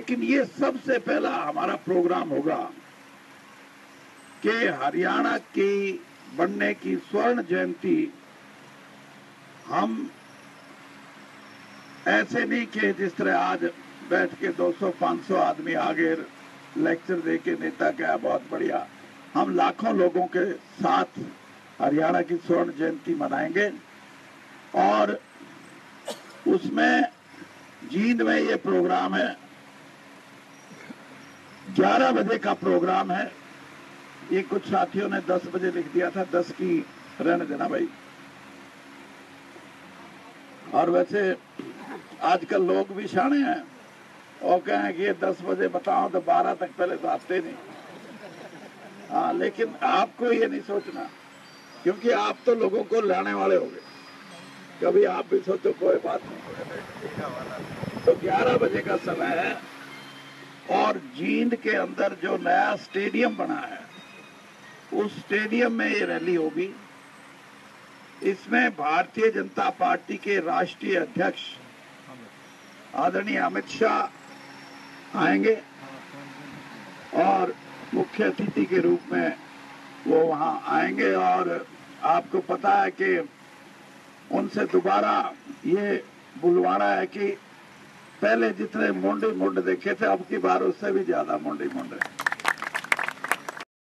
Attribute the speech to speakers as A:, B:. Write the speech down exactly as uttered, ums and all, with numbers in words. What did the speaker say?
A: लेकिन ये सबसे पहला हमारा प्रोग्राम होगा कि हरियाणा की बनने की स्वर्ण जयंती हम ऐसे नहीं कि जिस तरह आज बैठ के दो सौ पाँच सौ आदमी आगे लेक्चर दे के नेता क्या बहुत बढ़िया, हम लाखों लोगों के साथ हरियाणा की स्वर्ण जयंती मनाएंगे। और उसमें जींद में ये प्रोग्राम है, ग्यारह बजे का प्रोग्राम है। ये कुछ साथियों ने दस बजे लिख दिया था, दस की रहने देना भाई। और वैसे आजकल लोग भी शाणे हैं और कहें कि ये दस बजे बताओ तो बारह तक पहले तो आते नहीं। हाँ, लेकिन आपको ये नहीं सोचना, क्योंकि आप तो लोगों को लाने वाले होंगे, कभी आप भी सोचो कोई बात नहीं। तो ग्यारह बजे का समय है और जींद के अंदर जो नया स्टेडियम बना है उस स्टेडियम में ये रैली होगी। इसमें भारतीय जनता पार्टी के राष्ट्रीय अध्यक्ष आदरणीय अमित शाह आएंगे और मुख्य अतिथि के रूप में वो वहां आएंगे। और आपको पता है कि उनसे दोबारा ये बुलवाना है कि पहले जितने मुंडे मुंड देखे थे अब की बार उससे भी ज्यादा मुंडे मुंड है।